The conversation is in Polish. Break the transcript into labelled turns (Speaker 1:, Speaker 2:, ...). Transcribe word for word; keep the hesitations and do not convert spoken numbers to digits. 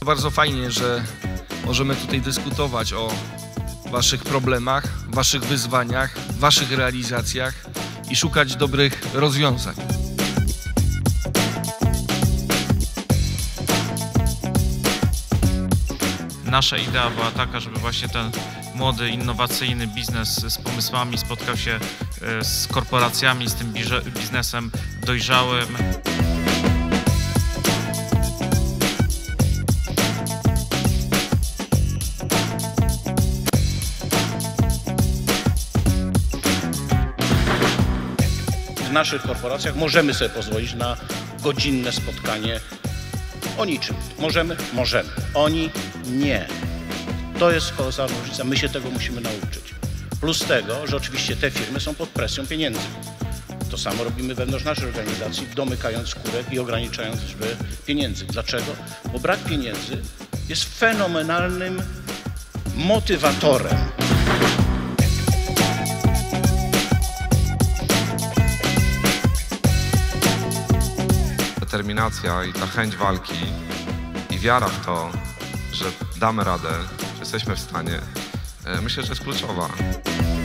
Speaker 1: Bardzo fajnie, że możemy tutaj dyskutować o waszych problemach, waszych wyzwaniach, waszych realizacjach i szukać dobrych rozwiązań.
Speaker 2: Nasza idea była taka, żeby właśnie ten młody, innowacyjny biznes z pomysłami spotkał się z korporacjami, z tym biznesem dojrzałym.
Speaker 3: W naszych korporacjach możemy sobie pozwolić na godzinne spotkanie o niczym. Możemy? Możemy. Oni nie. To jest kolosalna różnica. My się tego musimy nauczyć. Plus tego, że oczywiście te firmy są pod presją pieniędzy. To samo robimy wewnątrz naszej organizacji, domykając skórek i ograniczając liczbę pieniędzy. Dlaczego? Bo brak pieniędzy jest fenomenalnym motywatorem.
Speaker 4: Determinacja i ta chęć walki i wiara w to, że damy radę, że jesteśmy w stanie, myślę, że jest kluczowa.